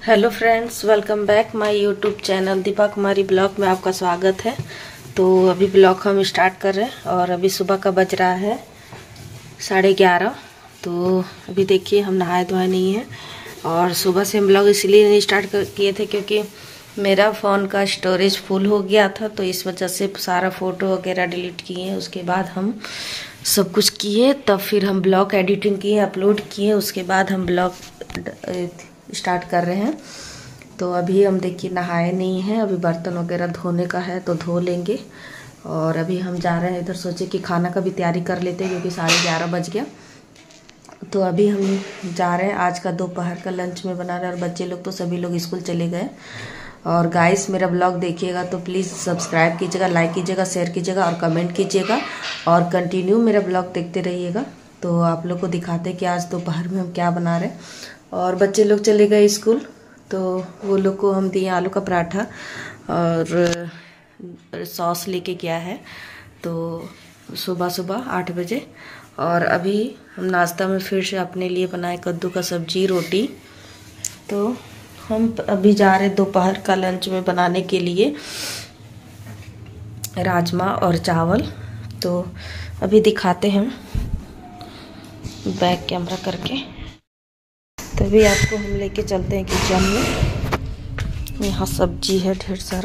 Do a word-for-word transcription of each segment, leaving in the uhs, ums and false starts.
Hello friends, welcome back my YouTube channel Deepa Kumari blog में आपका स्वागत है। तो अभी ब्लॉग हम स्टार्ट कर रहे हैं और अभी सुबह का बज रहा है साढ़े ग्यारह। तो अभी देखिए हम नहाए धोए नहीं हैं और सुबह से हम ब्लॉग इसलिए नहीं स्टार्ट किए थे क्योंकि मेरा फ़ोन का स्टोरेज फुल हो गया था, तो इस वजह से सारा फ़ोटो वगैरह डिलीट किए। उसके बाद हम सब कुछ किए, तब फिर हम ब्लॉग एडिटिंग किए, अपलोड किए, उसके बाद हम ब्लॉग स्टार्ट कर रहे हैं। तो अभी हम देखिए नहाए नहीं हैं, अभी बर्तन वगैरह धोने का है तो धो लेंगे। और अभी हम जा रहे हैं इधर, सोचे कि खाना का भी तैयारी कर लेते हैं क्योंकि साढ़े ग्यारह बज गया। तो अभी हम जा रहे हैं, आज का दोपहर का लंच में बना रहे हैं और बच्चे लोग तो सभी लोग स्कूल चले गए। और गाइस मेरा ब्लॉग देखिएगा तो प्लीज़ सब्सक्राइब कीजिएगा, लाइक कीजिएगा, शेयर कीजिएगा और कमेंट कीजिएगा और कंटिन्यू मेरा ब्लॉग देखते रहिएगा। तो आप लोग को दिखाते हैं कि आज दोपहर में हम क्या बना रहे हैं। और बच्चे लोग चले गए स्कूल, तो वो लोग को हम दिए आलू का पराठा और सॉस लेके गया है। तो सुबह सुबह आठ बजे। और अभी हम नाश्ता में फिर से अपने लिए बनाए कद्दू का सब्जी रोटी। तो हम अभी जा रहे दोपहर का लंच में बनाने के लिए राजमा और चावल। तो अभी दिखाते हैं बैक कैमरा करके। तभी आपको हम लेके चलते हैं किचन में। यहाँ सब्जी है ढेर सारा।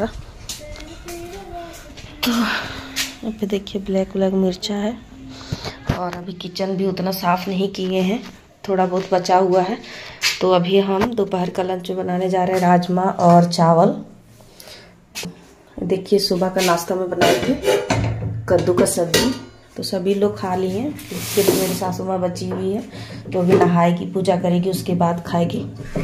तो यहाँ पे देखिए ब्लैक ब्लैक मिर्चा है। और अभी किचन भी उतना साफ़ नहीं किए हैं, थोड़ा बहुत बचा हुआ है। तो अभी हम दोपहर का लंच बनाने जा रहे हैं राजमा और चावल। देखिए सुबह का नाश्ता में बनाए थे कद्दू का सब्जी, तो सभी लोग खा लिए हैं। इसके लिए मेरी सासू माँ बची हुई है, तो अभी नहाएगी, पूजा करेगी, उसके बाद खाएगी।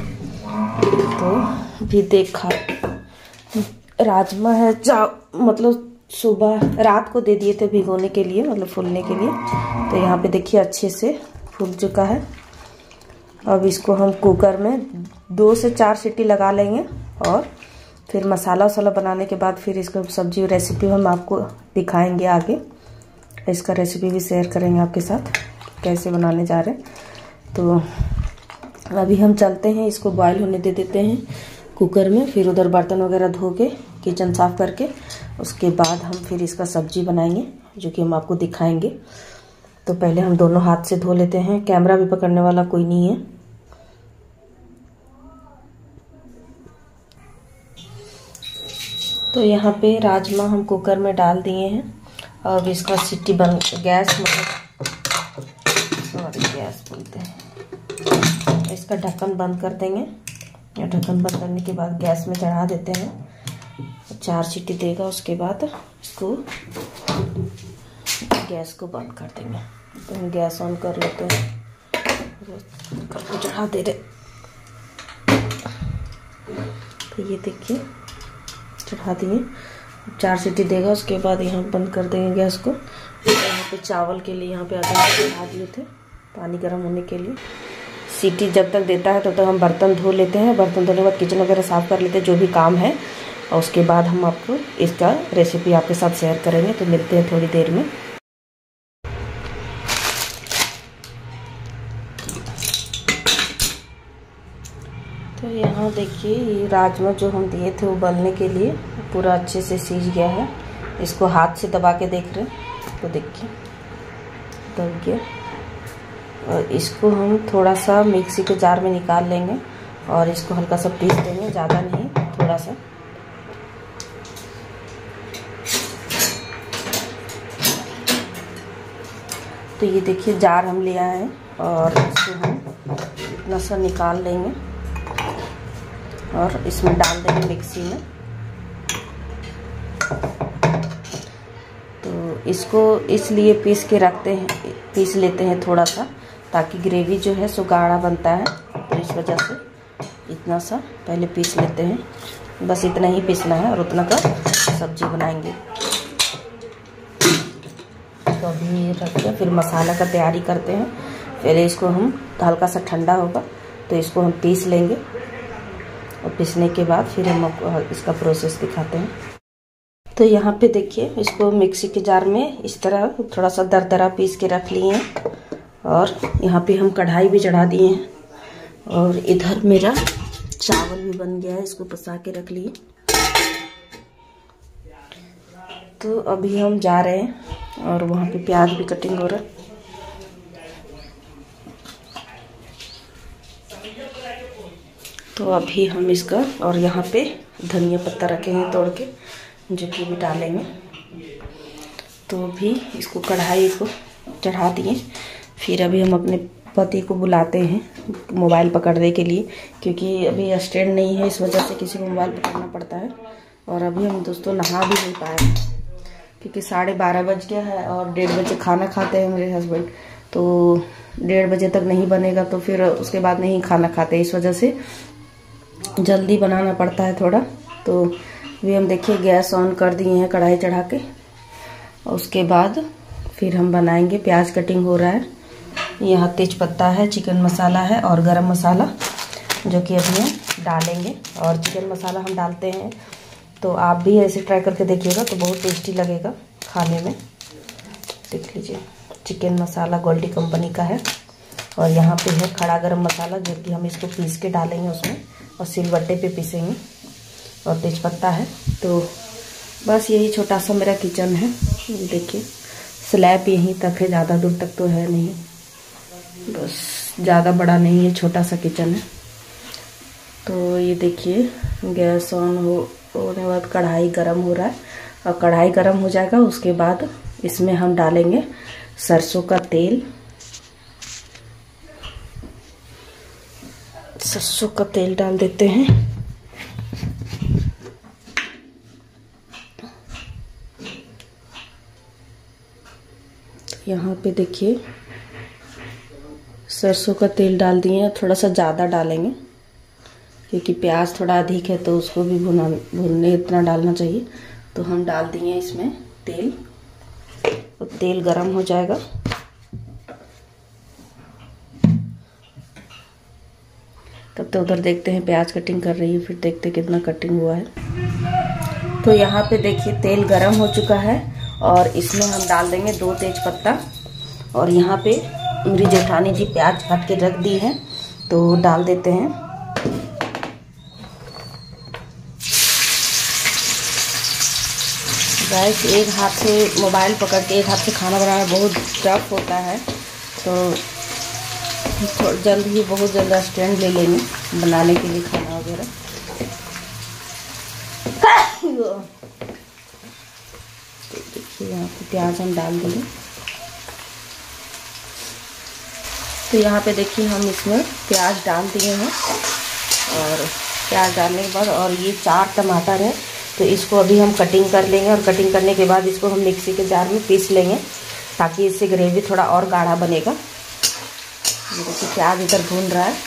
तो भी देखा राजमा है, चा मतलब सुबह रात को दे दिए थे भिगोने के लिए, मतलब फूलने के लिए। तो यहाँ पे देखिए अच्छे से फूल चुका है। अब इसको हम कुकर में दो से चार सीटी लगा लेंगे और फिर मसाला वसाला बनाने के बाद फिर इसको सब्जी रेसिपी हम आपको दिखाएंगे आगे। इसका रेसिपी भी शेयर करेंगे आपके साथ कैसे बनाने जा रहे हैं। तो अभी हम चलते हैं, इसको बॉईल होने दे देते हैं कुकर में। फिर उधर बर्तन वगैरह धो के किचन साफ़ करके उसके बाद हम फिर इसका सब्जी बनाएंगे, जो कि हम आपको दिखाएंगे। तो पहले हम दोनों हाथ से धो लेते हैं, कैमरा भी पकड़ने वाला कोई नहीं है। तो यहाँ पे राजमा हम कुकर में डाल दिए हैं। अब इसका सीटी बंद, गैस मतलब सॉरी गैस बोलते हैं, इसका ढक्कन बंद कर देंगे। या ढक्कन बंद करने के बाद गैस में चढ़ा देते हैं, चार सीटी देगा, उसके बाद इसको गैस को बंद कर देंगे। तो हम गैस ऑन कर लेते हैं, ढक्कन को चढ़ा दे रहे। तो ये देखिए चढ़ा दिए, चार सीटी देगा, उसके बाद यहाँ बंद कर देंगे गैस को। यहाँ पे चावल के लिए यहाँ पे आधा चढ़ा दिए थे पानी गर्म होने के लिए। सीटी जब तक देता है तब तो तक हम बर्तन धो लेते हैं। बर्तन धोने के बाद किचन वगैरह साफ़ कर लेते हैं, जो भी काम है। और उसके बाद हम आपको इसका रेसिपी आपके साथ शेयर करेंगे। तो मिलते हैं थोड़ी देर में। तो यहाँ देखिए ये राजमा जो हम दिए थे उबलने के लिए पूरा अच्छे से सीज गया है। इसको हाथ से दबा के देख रहे हैं तो देखिए दब गया। और इसको हम थोड़ा सा मिक्सी के जार में निकाल लेंगे और इसको हल्का सा पीस देंगे, ज़्यादा नहीं, थोड़ा सा। तो ये देखिए जार हम ले आए हैं और इसको हम इतना सा निकाल लेंगे और इसमें डाल देंगे मिक्सी में। तो इसको इसलिए पीस के रखते हैं, पीस लेते हैं थोड़ा सा, ताकि ग्रेवी जो है सो गाढ़ा बनता है। तो इस वजह से इतना सा पहले पीस लेते हैं, बस इतना ही पीसना है और उतना का सब्जी बनाएंगे। तो अभी रख दिया, फिर मसाला का तैयारी करते हैं। पहले इसको हम हल्का सा ठंडा होगा तो इसको हम पीस लेंगे और पीसने के बाद फिर हम आपको इसका प्रोसेस दिखाते हैं। तो यहाँ पे देखिए इसको मिक्सी के जार में इस तरह थोड़ा सा दरदरा पीस के रख लिए हैं। और यहाँ पे हम कढ़ाई भी चढ़ा दिए हैं और इधर मेरा चावल भी बन गया है, इसको पसा के रख लिए। तो अभी हम जा रहे हैं और वहाँ पे प्याज भी कटिंग हो रहा है। तो अभी हम इसका, और यहाँ पे धनिया पत्ता रखे हैं तोड़ के, जो कि भी डालेंगे। तो अभी इसको कढ़ाई को चढ़ा दिए। फिर अभी हम अपने पति को बुलाते हैं मोबाइल पकड़ने के लिए, क्योंकि अभी स्टैंड नहीं है, इस वजह से किसी को मोबाइल पकड़ना पड़ता है। और अभी हम दोस्तों नहा भी नहीं पाए, क्योंकि साढ़े बारह बज गया है और डेढ़ बजे खाना खाते हैं मेरे हस्बैंड। तो डेढ़ बजे तक नहीं बनेगा तो फिर उसके बाद नहीं खाना खाते, इस वजह से जल्दी बनाना पड़ता है थोड़ा। तो अभी हम देखिए गैस ऑन कर दिए हैं, कढ़ाई चढ़ा के। उसके बाद फिर हम बनाएंगे। प्याज कटिंग हो रहा है, यहाँ तेज पत्ता है, चिकन मसाला है और गरम मसाला, जो कि अभी हम डालेंगे। और चिकन मसाला हम डालते हैं तो आप भी ऐसे ट्राई करके देखिएगा, तो बहुत टेस्टी लगेगा खाने में। देख लीजिए, चिकन मसाला गोल्डी कंपनी का है। और यहाँ पे है खड़ा गरम मसाला, जो कि हम इसको पीस के डालेंगे उसमें, और सिलबट्टे पे पीसेंगे। और तेज़पत्ता है। तो बस यही छोटा सा मेरा किचन है। ये देखिए, स्लैब यहीं तक है, ज़्यादा दूर तक तो है नहीं, बस ज़्यादा बड़ा नहीं है, छोटा सा किचन है। तो ये देखिए, गैस ऑन हो होने के बाद कढ़ाई गरम हो रहा है। और कढ़ाई गरम हो जाएगा, उसके बाद इसमें हम डालेंगे सरसों का तेल। सरसों का तेल डाल देते हैं। यहाँ पे देखिए, सरसों का तेल डाल दिए। थोड़ा सा ज़्यादा डालेंगे, क्योंकि प्याज थोड़ा अधिक है, तो उसको भी भुना भुनने इतना डालना चाहिए। तो हम डाल दिए इसमें तेल, और तेल गरम हो जाएगा। तब तो उधर देखते हैं प्याज कटिंग कर रही है, फिर देखते कितना कटिंग हुआ है। तो यहाँ पे देखिए तेल गरम हो चुका है, और इसमें हम डाल देंगे दो तेज पत्ता। और यहाँ पे मेरी जेठानी जी प्याज काट के रख दी है, तो डाल देते हैं। गाइस, एक हाथ से मोबाइल पकड़ के एक हाथ से खाना बनाना बहुत टफ होता है, तो जल्द ही बहुत जल्द स्टैंड ले लेंगे बनाने के लिए खाना वगैरह। तो देखिए, यहाँ पे प्याज हम डाल देंगे। तो यहाँ पे देखिए, हम इसमें प्याज डाल दिए हैं। और प्याज डालने के बाद, और ये चार टमाटर है, तो इसको अभी हम कटिंग कर लेंगे। और कटिंग करने के बाद इसको हम मिक्सी के जार में पीस लेंगे, ताकि इससे ग्रेवी थोड़ा और गाढ़ा बनेगा। ये देखिए, प्याज इधर भून रहा है।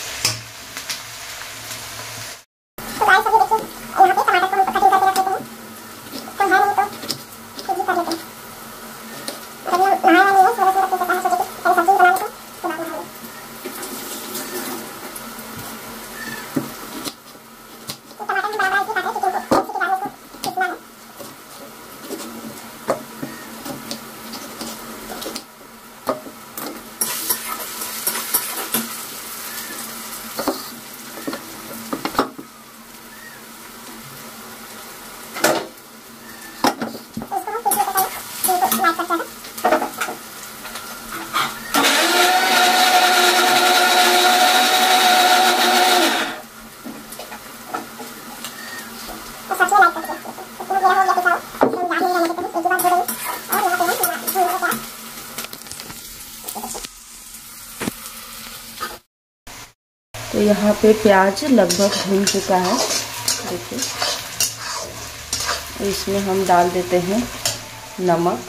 तो यहाँ पे प्याज लगभग भून चुका है, देखिए। इसमें हम डाल देते हैं नमक।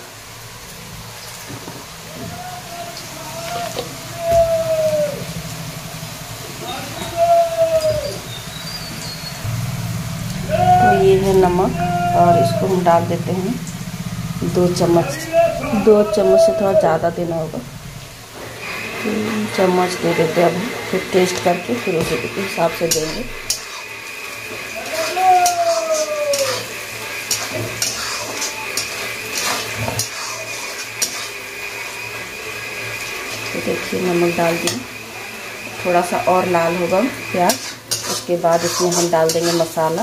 तो ये है नमक, और इसको हम डाल देते हैं दो चम्मच। दो चम्मच से थोड़ा ज़्यादा देना होगा, तीन चम्मच दे देते हैं। अब फिर टेस्ट करके फिर उसी के हिसाब से देंगे। तो देखिए, नमक डाल दिए। थोड़ा सा और लाल होगा प्याज, उसके बाद इसमें हम डाल देंगे मसाला।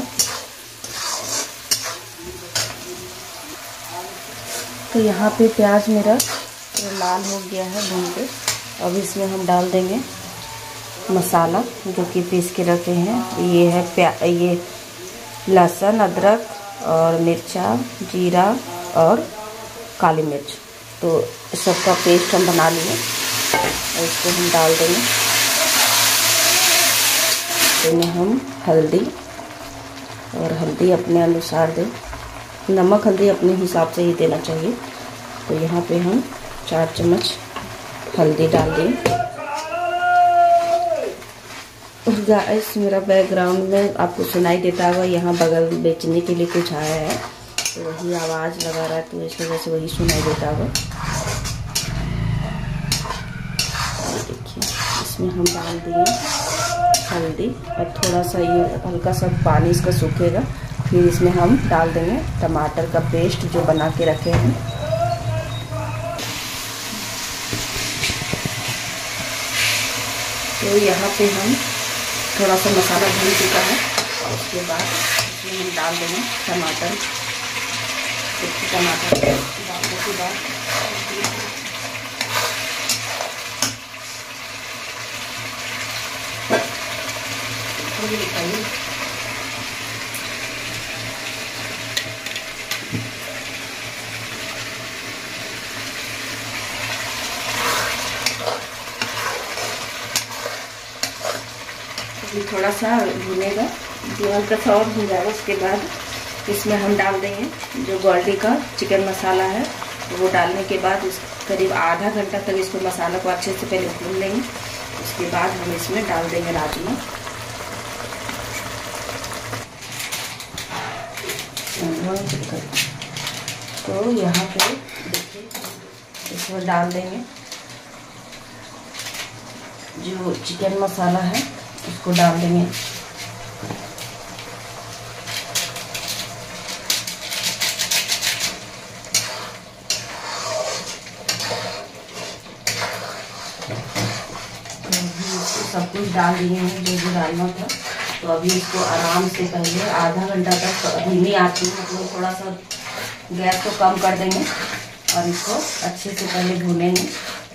तो यहाँ पे प्याज मेरा लाल हो गया है भून के। अब इसमें हम डाल देंगे मसाला जो कि पीस के रखे हैं। ये है प्या ये लहसुन, अदरक और मिर्चा, जीरा और काली मिर्च। तो सबका पेस्ट हम बना लिए और इसको हम डाल देंगे। इसमें हम हल्दी और हल्दी अपने अनुसार दें। नमक हल्दी अपने हिसाब से ही देना चाहिए। तो यहाँ पे हम चार चम्मच हल्दी डाल दें। और गाइस मेरा बैकग्राउंड में आपको सुनाई देता होगा, यहाँ बगल बेचने के लिए कुछ आया है तो वही आवाज़ लगा रहा है, तो इस वजह से वही सुनाई देता होगा। देखिए इसमें हम डाल दिए हल्दी और थोड़ा सा ये हल्का सा पानी इसका सूखेगा। फिर इसमें हम डाल देंगे टमाटर का पेस्ट जो बना के रखे हैं। तो यहाँ पे हम थोड़ा सा मसाला भून चुका है। उसके बाद इसमें हम डाल देंगे टमाटर। टमाटर डालने के बाद दिखाइए थोड़ा सा भुनेगा, जो हल्का सा और भून जाएगा। उसके बाद इसमें हम डाल देंगे जो गोल्डी का चिकन मसाला है। तो वो डालने के बाद इस करीब आधा घंटा तक इसको मसाला को अच्छे से पहले भून लेंगे। उसके बाद हम इसमें डाल देंगे राजमा। तो यहाँ पे देखिए इसमें डाल देंगे जो चिकन मसाला है, इसको डाल देंगे। सब कुछ डाल दिए हैं जो जो डालना था। तो अभी इसको आराम से पहले आधा घंटा तक धीमी आंच में, मतलब थोड़ा सा गैस को कम कर देंगे और इसको अच्छे से पहले भूनेंगे।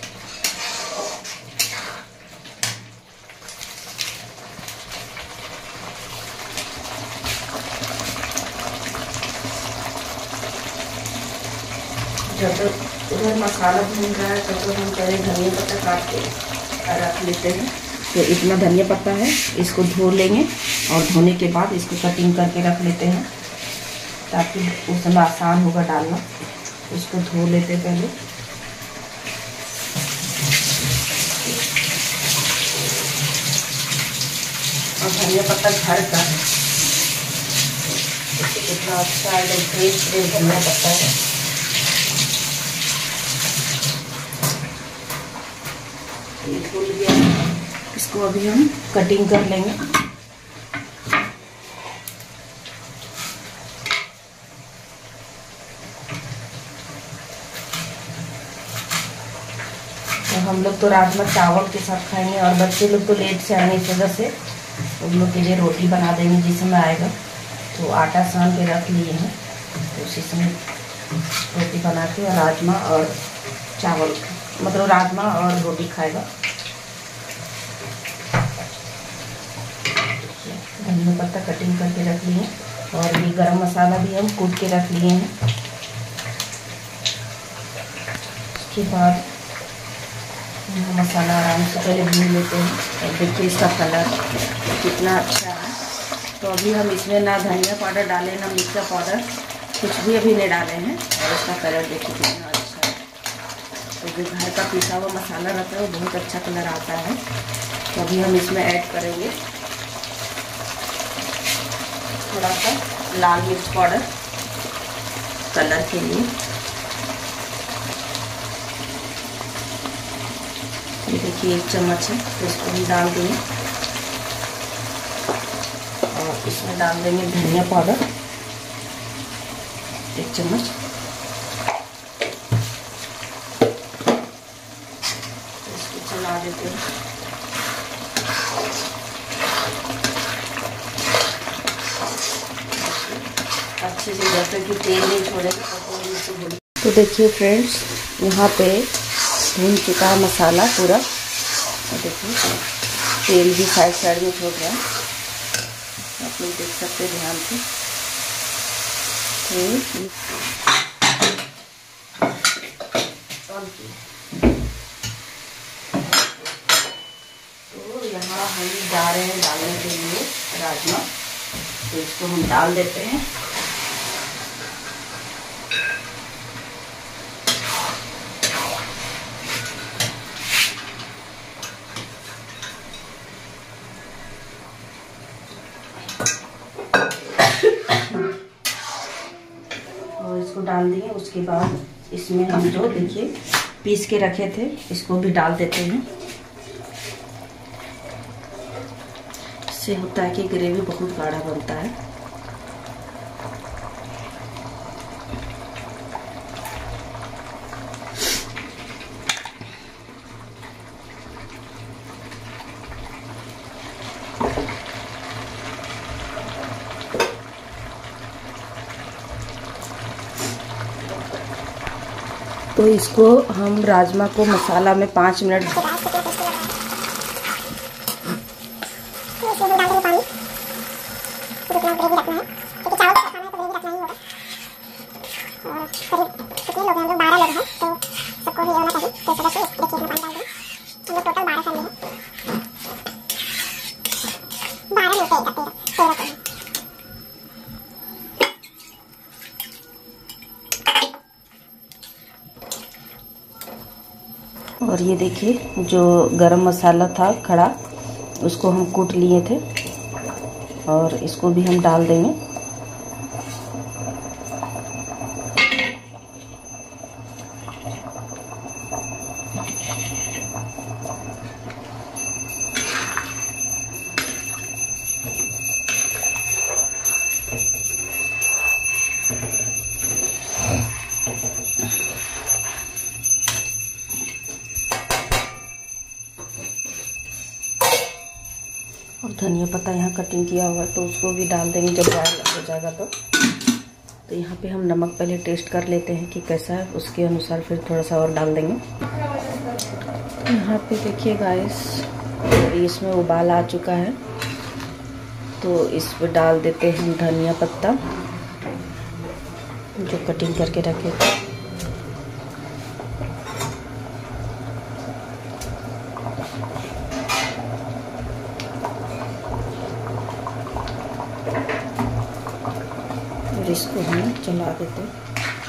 जब तक उधर मसाला भून रहा है तब तक हम पहले धनिया पत्ता काट के रख लेते हैं। तो इतना धनिया पत्ता है, इसको धो लेंगे और धोने के बाद इसको कटिंग करके रख लेते हैं ताकि उसमें आसान होगा डालना। इसको धो लेते पहले। और धनिया पत्ता घर का इतना अच्छा एकदम फ्रेश फ्रेश धनिया पत्ता है। धुल गया, इसको अभी हम कटिंग कर लेंगे। तो हम लोग तो राजमा चावल के साथ खाएंगे और बच्चे लोग तो लेट से आने की वजह से उन लोग के लिए रोटी बना देंगे जिसमें आएगा। तो आटा सान के रख लिए हैं, तो उसी समय रोटी बना के और राजमा और चावल, मतलब राजमा और रोटी खाएगा। धनिया पत्ता कटिंग करके रख लिए और ये गरम मसाला भी हम कूट के रख लिए हैं। उसके बाद मसाला आराम से पहले भून लेते हैं। और देखिए इसका कलर कितना अच्छा है। तो अभी हम इसमें ना धनिया पाउडर डालें ना मिर्चा पाउडर, कुछ भी अभी नहीं डाले हैं। और इसका कलर देखिए कितना अच्छा है। तो जो घर का पिसा हुआ मसाला रहता है वो बहुत अच्छा कलर आता है। तो अभी हम इसमें ऐड करेंगे थोड़ा सा लाल मिर्च पाउडर कलर के लिए। ये देखिए एक चम्मच है, तो इसको हम डाल देंगे। और इसमें डाल देंगे धनिया पाउडर एक चम्मच। तो इसको चला देते हैं। अच्छे से, जब तक कि तेल नहीं छोड़ेगा। तो देखिए फ्रेंड्स, यहाँ पे भून चुका है मसाला पूरा। और देखिए तेल भी साइड साइड में छोड़ रहा है, आप लोग देख सकते हैं ध्यान से। तो यहाँ हम जा रहे हैं डालने के लिए राजमा, तो इसको हम डाल देते हैं। और इसको डाल दिए, उसके बाद इसमें हम जो देखिए पीस के रखे थे इसको भी डाल देते हैं। इससे होता है कि ग्रेवी बहुत गाढ़ा बनता है। तो इसको हम राजमा को मसाला में पाँच मिनट और ये देखिए जो गरम मसाला था खड़ा, उसको हम कूट लिए थे और इसको भी हम डाल देंगे। और धनिया पत्ता यहाँ कटिंग किया हुआ तो उसको भी डाल देंगे जब बॉयल हो जाएगा तो। तो यहाँ पे हम नमक पहले टेस्ट कर लेते हैं कि कैसा है, उसके अनुसार फिर थोड़ा सा और डाल देंगे। यहाँ पे देखिए गाइस, इसमें उबाल आ चुका है तो इस पर डाल देते हैं धनिया पत्ता जो कटिंग करके रखे थे। और इसको हम चला देते हैं।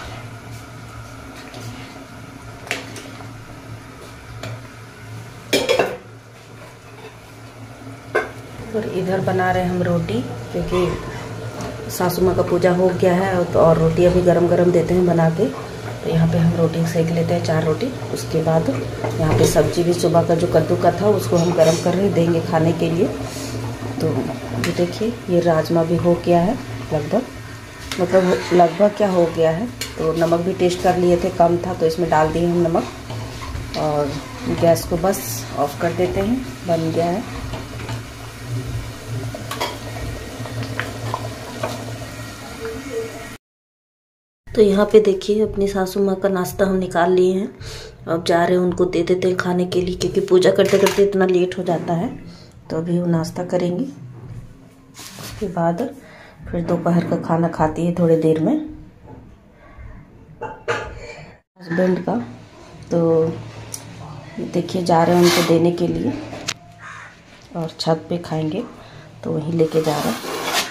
और इधर बना रहे हम रोटी, क्योंकि सासू माँ का पूजा हो गया है तो और रोटी अभी गरम गरम देते हैं बना के। तो यहाँ पे हम रोटी सेक लेते हैं, चार रोटी। उसके बाद यहाँ पे सब्जी भी सुबह का जो कद्दू का था उसको हम गरम कर रहे देंगे खाने के लिए। तो ये देखिए ये राजमा भी हो गया है लगभग, मतलब लगभग क्या हो गया है। तो नमक भी टेस्ट कर लिए थे, कम था तो इसमें डाल दिए हम नमक। और गैस को बस ऑफ कर देते हैं, बन गया है। तो यहाँ पे देखिए अपनी सासू माँ का नाश्ता हम निकाल लिए हैं। अब जा रहे हैं उनको दे देते हैं खाने के लिए, क्योंकि पूजा करते करते इतना लेट हो जाता है। तो अभी वो नाश्ता करेंगी, उसके बाद फिर दोपहर का खाना खाती है थोड़ी देर में हस्बैंड का। तो देखिए जा रहे हैं उनको देने के लिए और छत पे खाएंगे, तो वहीं लेके जा रहे हैं।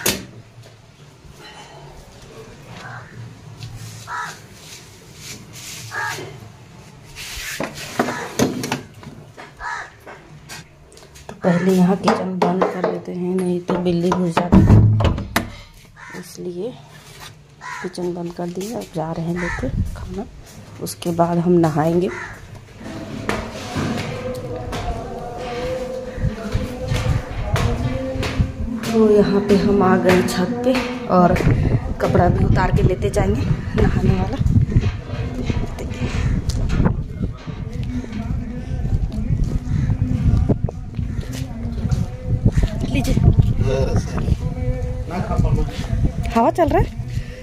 पहले यहाँ किचन बंद कर देते हैं, नहीं तो बिल्ली घुस जाती है, इसलिए किचन बंद कर दिया। अब जा रहे हैं लेके खाना, उसके बाद हम नहाएंगे। तो यहाँ पे हम आ गए छत पे और कपड़ा भी उतार के लेते जाएंगे नहाने वाला। लीजिए, हवा चल रहा है।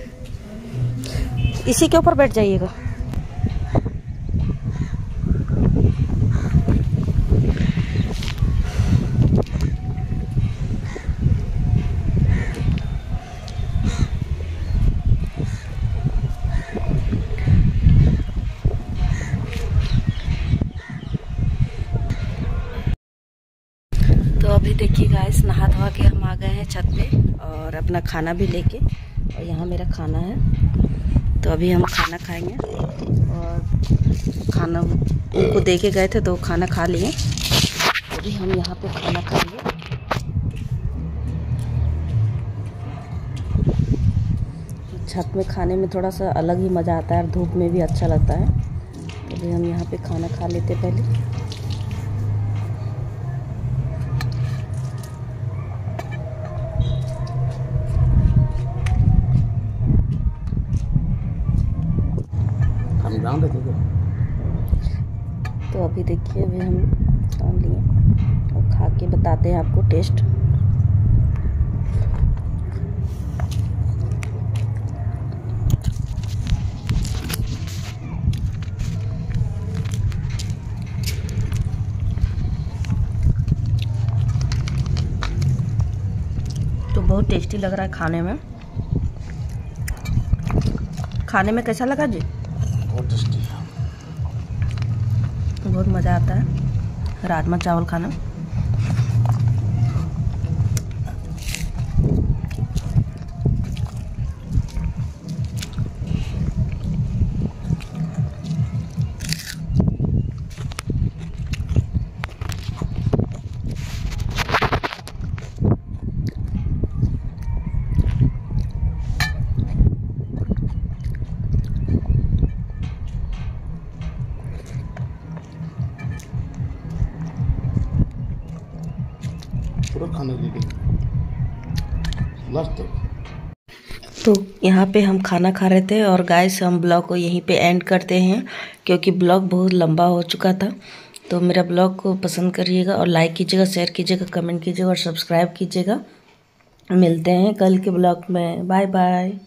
इसी के ऊपर बैठ जाइएगा। तो अभी देखिए गाइस, नहा धोवा के हम आ गए हैं छत पे और अपना खाना भी लेके, और यहाँ मेरा खाना है। तो अभी हम खाना खाएंगे और खाना उनको दे के गए थे तो खाना खा लिए। अभी हम यहाँ पे खाना खाएंगे। छत में खाने में थोड़ा सा अलग ही मज़ा आता है और धूप में भी अच्छा लगता है। तो अभी हम यहाँ पे खाना खा लेते पहले। तो अभी देखिए, अभी हम खा लिए और खा के बताते हैं आपको टेस्ट। तो बहुत टेस्टी लग रहा है खाने में। खाने में कैसा लगा जी? बहुत टेस्टी, बहुत मज़ा आता है राजमा चावल खाना। पूरा खाने के लिए लास्ट तक। तो यहाँ पे हम खाना खा रहे थे और गाइस हम ब्लॉग को यहीं पे एंड करते हैं, क्योंकि ब्लॉग बहुत लंबा हो चुका था। तो मेरा ब्लॉग को पसंद करिएगा और लाइक कीजिएगा, शेयर कीजिएगा, कमेंट कीजिएगा और सब्सक्राइब कीजिएगा। मिलते हैं कल के ब्लॉग में। Bye bye.